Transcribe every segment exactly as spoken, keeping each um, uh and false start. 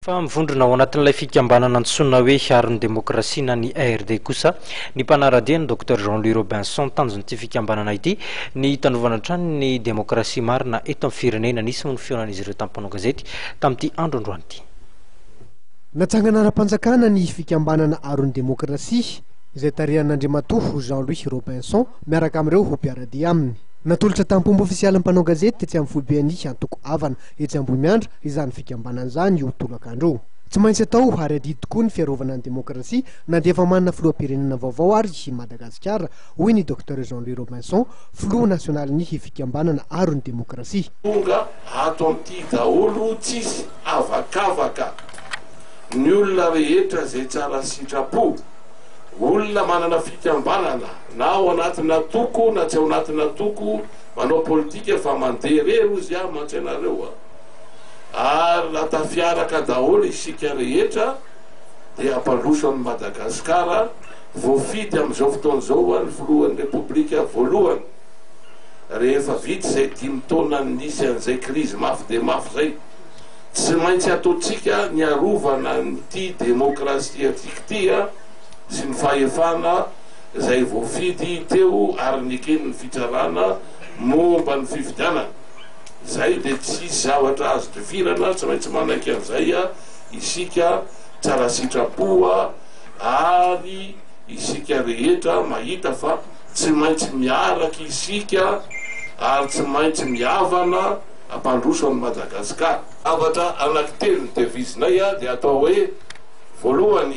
Fa mivondrona ao anatin'ilay fikambanana antsoina hoe Arona Demokrasia na ny A R D kosa ny mpanaradiany Docteur Jean-Louis Robinson tanjon'ity fikambanana ity ny tanovana trano ny demokrasia marina eto amin'ny firenena nisy ny fionan'izy ireo tampanao gazety tamin'ity andro androany ity. Natsangana ara-panjakana ny fikambanana Arona Demokrasia izay tarihan'Andriamatoa Jean-Louis Robinson miaraka amin'ireo mpiaradia aminy. Natolotra tampombo ofisialy mpanao gazety tetsy amin'ny Foibeany Antoko Avana etsy Ambohimiandra izany fikambanana izany io tolakandro. Tsy maintsy atao ary adidy tokoa ny fiarovana ny demokrasia na dia efa manana filoham-pirenena vaovao ary i Madagasikara, hoy ny Docteur Jean-Louis Robinson, filoha nasionalin'ny fikambanana Arona Demokrasia. Tonga ato amin'ity daholo tsisy avakavaka ny olona rehetra izay tsara sitrapo, olona manana fikambanana na ao anatina toko na tsy ao anatina toko manao politika fa mandeha rery ozy a mantsainareo a ary latafiaraka daholo isika rehetra dia ampandroso amin'ny Madagasikara voafidy amin'izao fotoan'izao ny filohan'ny repoblika voalohany rehefa vita izay dimy taona nisy an'izay krizy mafy dia mafy zay. Tsy maintsy ataontsika ny arovana nyity demokrasia tiky sy ny fahefana izay voafidy teo ary nikeny ny fitsarana momba ny fifidianana. Zay dia tsy zavatra azo tifirana, tsy maintsy manaiky an'izay a isika tsara sitrapoa ary isika rehetra mahita fa tsy maintsy miaraky isika ary tsy maintsy miavana ampandroso amin'ny Madagasikara. Zavatra anankitelo ny devisinay a dia atao hoe voalohany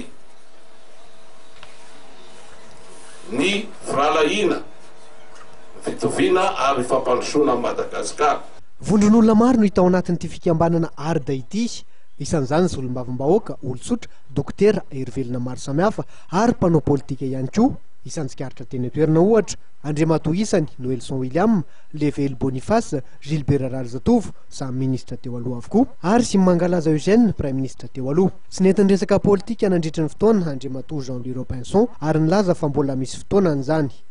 ny firalahina, fitoviana ary fampandrosoana amin'ny Madagasikara. Vondron'olona maro no hita ao anatin'ity fikambanana A R D ity, isan'izany solom-bavim-bahoaka, olon-tsotra, dokotera, hery-velona maro samihafa ary mpanao politika ihany koa. Isan-tsikaritra teny an-toerana ohatra Andriamatoa isany Noelson William, Levely Boniface, Gilbert Rarzatovo, samy ministra teo aloha avokoa, ary sy Mangalaza Eugène, prime ministra teo aloha. Tsy nentin'ny resaka politika nandritra ny fotoana Andriamatoa Jean-Louis Robinson ary nilaza fa mbola misy fotoana an'izany.